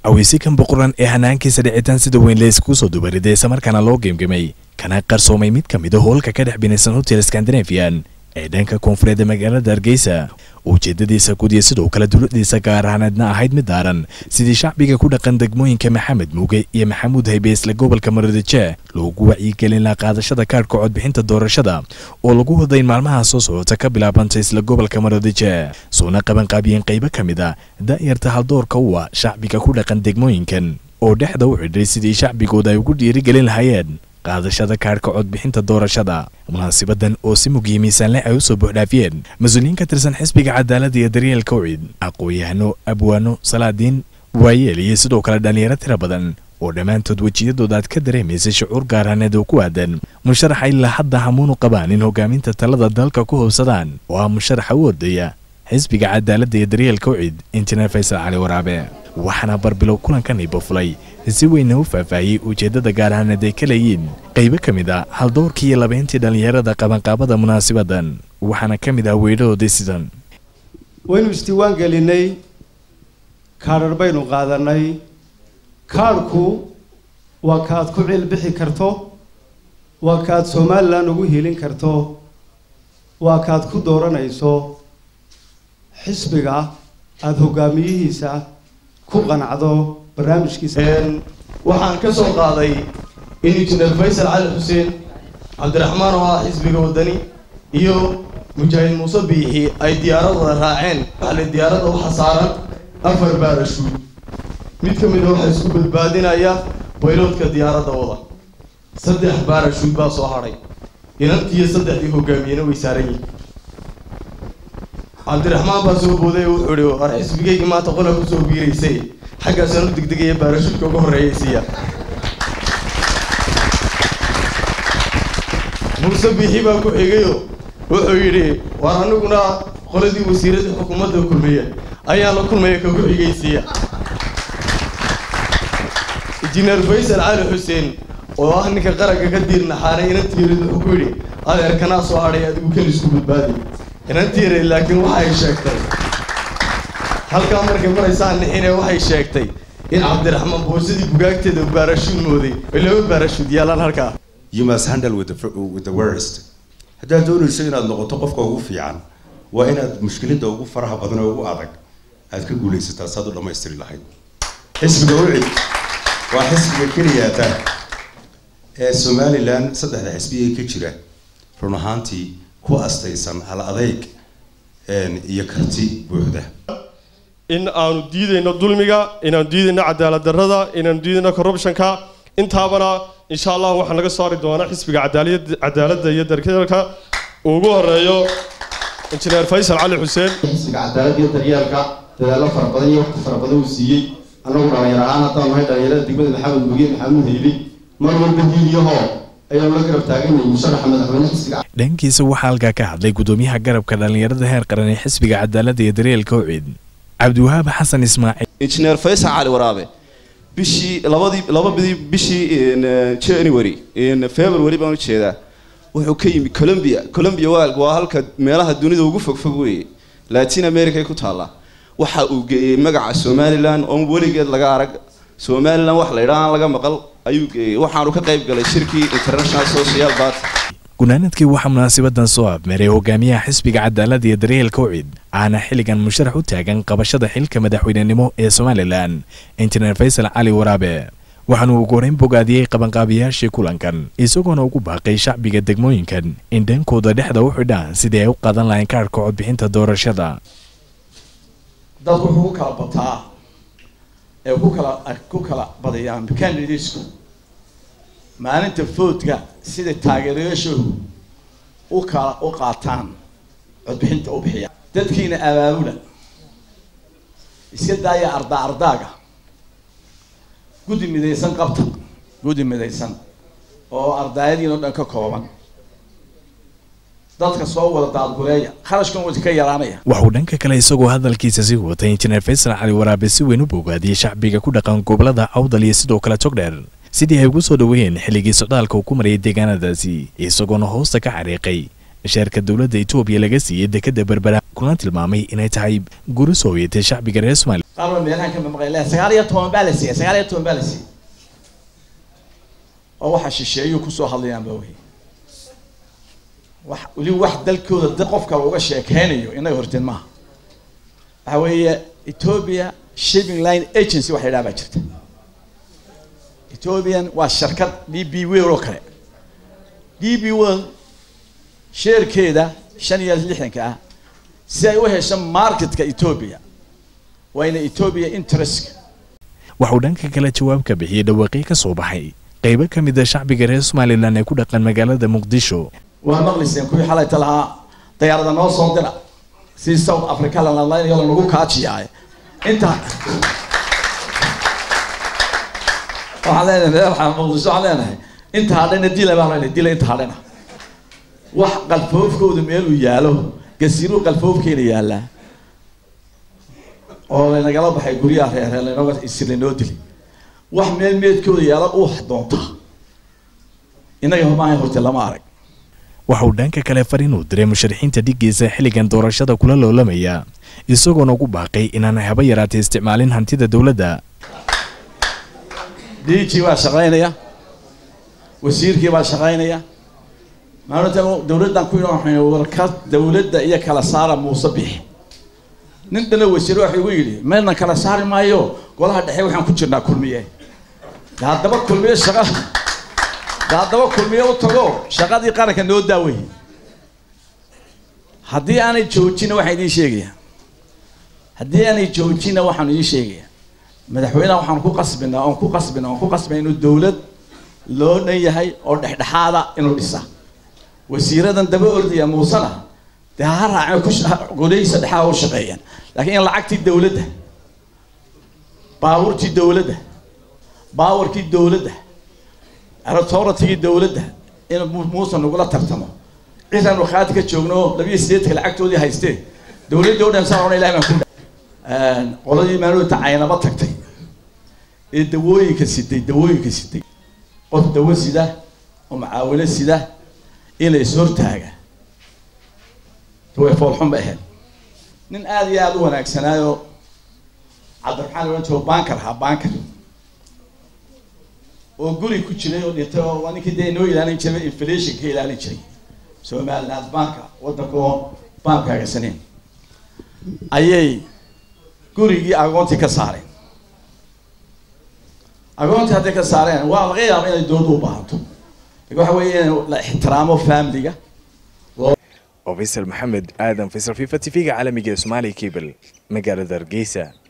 aweysi kan boqoran ee hanaankiisa dhicitaan sida weyn leysku soo dubariday isla markaana loo geemgamay kana qarsoomay mid ka mid ah hoolka ka dhex binaysan Hotel Scandinavian ee dhanka koonfureed magaalada Hargeysa ujeedadiisa gudiya sidoo kale dowladdiisa gaar ahaanadna ahayd mid daaran sidii shacbiga ku dhaqan degmooyinka Maxamed Muuge iyo Maxamuud Haybe isla gobolka Maroodijeeh loogu wacyigelin la qaadashada kaarka codbixinta doorashada oo lagu waday maalmaha soo socota ka bilaabantay isla gobolka Maroodijeeh soona qaban qaabiyeen qaybo kamid ah daayarta haldoorka u ah shacbiga ku dhaqan degmooyinkan oo dhexda u xidhay sidii shacbigooda ay ugu dhiirigelin lahaayeen qaadashada kaarka codbixinta doorashada munaasabadan oo si muhiimsan leh ay u soo buuxdaafiyeen mas'uuliyiin ka tirsan xisbiga cadaaladda iyo daryeelka UCID aqoonyahano abwaano salaadiin waayeel iyo sidoo kale dhalinyaro tiro badan oo dhammaantood wajiyadooda aad ka dareemaysay shucuur gaar ahaaneed oo ku aadan musharaxa ilaa hadda hamuun u qabaan in hogaaminta talada dalka ku hubsadaan oo ah musharaxa u ordaya xisbiga cadaaladda iyo daryeelka UCID Injineer Faysal Cali Waraabe waxaana barbilow kulankan ay bafulay si weyn u faahfaahiyay ujeedada gaar ahaaneed ay ka leeyihiin qaybo kamid ah haldoorkii iyo labeentii dhalinyarada qabanqaabada munaasabadan waxaana kamid ah weedhoodii sidan waynu istiwaan gelinay kaadhar baynu qaadanay kaadhku waa kaad ku cilbixi karto waa kaad Soomaaliland ugu helin karto waa kaad ku dooranayso xisbiga aad hogaamiyihiisa ku qanacdo barnaamijkiisa waxaan ka soo qaaday in Injineer Faysal Cali Xuseen Cabdiraxmaan oo ah xisbiga wadani iyo Mujaahid Muuse Biixi ay diyaaradda raaceen xalay diyaaradda waxa saaran 4 baarashuud mid ka mid ah waxa isku badbaadinaya bayloodka diyaaradda wada 3 baarashuud baa soo haray inantii 3 hogaamiyena way saaran yihiin Cabdiraxmaan baa soo booday wuxuu yiri war xisbigayga maanta qola ku soo biireysay xagga soo degdegay baarashuudka ugu horeeyay Muuse Biixi baa ku xigayo wuxuu yiri war anaguna qoladii wasiirada xukuumadda kulmiye ayaa la kulmay ka ku xigaysiya Injineer Faysal Cali Xuseen oo ah ninka qaranka ka diirna xaaray inantii wuxuu ku yiri adeerkana soo haray adigu kan isku badbaadi inantii laakiin waxay sheegtay halka markay maraysan inay waxay sheegtay in Cabdiraxmaan boosadii bugaagteeda baarashuud mooday ilaa baarashuud yaalan halka you must handle with the worst hadaa doonayso inaad noqoto qofka ugu fiican waa inaad mushkilada ugu faraha badan oo ugu adag aad ka guuleysataa saad u dhameystiri lahayd xisbiga UCID waa xisbiga kaliya ee Somaliland saddexda xisbiga ka jira run ahaantii ku astaysan hal adeeg iyo karti buuxda in aanu diidayno dulmiga inaanu diidayno cadaalad darrada inaanu diidayno corruptionka intaabana insha Allah waxaan laga saari doonaa xisbiga cadaaladda iyo daryeelka ugu horeeyo Injineer Faysal Cali Xuseen xisbiga cadaaladda iyo daryeelka dadaalo fara badan iyo waqti fara badan uu siiyay anagu dhalinyaro ahaan haddaan nahay dhalinyarada degmada Maxamed Muuge Maxamuud Haybe mar walba diidiyaho ayaan la garab taaganay musharaxa madaxweynaha xisbiga dhankiisa waxaa halkaa ka hadlay gudoomiyaha garabka dhalinyarada heer qaran ee xisbiga cadaaladda iyo daryeelka UCID Cabdiwahaab Xasan Ismaaciil Injineer Faysal Cali Waraabe bishii January in February baan u jeedaa wuxuu ka yimi Colombia waa halka meelaha dunida ugu fog weeye Latin America ku taala waxa uu geeyay magaca Somaliland oo weligeed laga arag Somaliland wax la yiraahdo laga maqal ayuu geeyay waxaanu ka qayb galay shirkii International Social Party gunaanadkii waxa munaasabadan soo abmeeray hogaamiyaha xisbiga cadaaladda iyo daryeelka UCID aana xiligan musharax u taagan qabashada xilka madaxweynenimo ee Somaliland Injineer Faysal Cali Waraabe waxaanu ugu horeyn bogaadiyay qabanqaabiyaashii kulankan isagoona ugu baaqay shacbiga degmooyinkan in dhankooda dhexda u xidhaan sidii ay u qaadan lahayn kaarka codbixinta doorashada dadku wuxuu kala bataa ee ku kala badayaan candidates maalinta vote-ga sida taageerayaashoodu u qaataan codbixinta u bixiya dadkiina abaabula iska daaya ardaaga gudi midaysan qabta gudi midaysan oo ardaayadiina dhan ka kooban dadka soo wada daadguleeya kharashkan wada ka yaraanaya waxuu dhanka kale isagoo hadalkiisa si watay Injineer Faysal Cali Waraabe si weyn u bogaadiyay shacbiga ku dhaqan gobolada Awdal iyo sidoo kale Togdheer sidii ay ugu soo dhaweeyeen xilligii socdaalka uu ku marayay deegaanadaasi isagoona hoosta ka xariiqay شركة دولة إثيوبيا لجسي دكتور بربرة كلنا تلمامي إنها تعيب جروس هوية شعب جريس مال قالوا ميلان كم مقيلة سجارية توم بالسي سجارية توم بالسي أو حش الشيء يكسو حليان بوهي ولي واحد دلكود الدقف كروجا شيء كهنيو إنه يهرتين معه هوية إثيوبيا شيبينج لاين ايجنسي واحد لا بجرت إثيوبيان والشركة دي بي ويل وكله دي بي ويل شركة ده شن يزلحن كأ سيوه شم ماركت كإثيوبيا وين إثيوبيا انترست waxuu dhanka kale jawaab ka bixiyay dhawaaqii ka soo baxay qaybo ka mid ah shacbiga reer Soomaaliland ee ku dhaqan magaalada Muqdisho waa maqliseen kuwii xalay talaha diyaarada noo soo dira si South Africa la laynayo lagu kaajiyay inta waxaa leenahay Muqdisho leenahay inta hadana dilay baa la dilay inta hadana wax qalfoofkooda meel u yaalo gasiiro qalfoofkeena yaala oo la nagala baxay guriyaha reer leenaga isla dili wax meel meedkooda yaala oo doonta inaga ma ay horta lama arag waxuu dhanka kale fariin u diray musharaxiinta dhigiisa xilligan doorashada kula loolamaya isagoo ugu baaqay inaan haba yaraatay isticmaalin hantida dawladda diiji waa shaqaynaya wasiirkii baa shaqaynaya maanta dawladdan ku yiraahdo warka dawladda iyo kala saara Muuse Bixi nin dana wasiir waxa uu yiri meelna kala saari maayo golaha dhexe waxaan ku jirnaa kulmiye hadaba kulmiye shaqa hadaba kulmiye u tago shaqadii qaranka noo daaway haddii aanay joojina waxa idin sheegaya haddii aanay joojina waxaan idin sheegaya madaxweynaha waxaan ku qasbinaa inuu dawlad loo dhan yahay oo dhexdhexaada inuu dhisa wasiiradan daba ordaya Muusana daa raacay ku golaysa dhaxaa oo shaqeeyaan laakiin in lacagtii dawladda baawarkii dawladda authority dawladda in Muuse nagula tartamo ciidan waxaad ka joogno 28 lacagtoodii haystee dawladda oo dhan saaran ilaahay ku qoladii maanu tacaynaba tagtay ee dawooyinka siday qof dawo sida oo macaawilo sida inay soo taaga way foolxun baa ahayd nin aad iyo aad u wanaagsanaayo Cabdiraxmaan oo banker oo guri ku jiray oo dhintay oo waaninkii deeno ilaalin jiray inflation ka ilaalin jiray Soomaaliland banka wadanka bankaga saneen ayay gurigii agoontii ka saareen hadda ka saareen waa laga yaabaa inay dawladdu u baahato waxa weeye la ixtiraamo family-ga Faisal Maxamed Aadan Faisal FIFA TV-ga caalamiga Somali Cable magaalada Hargeysa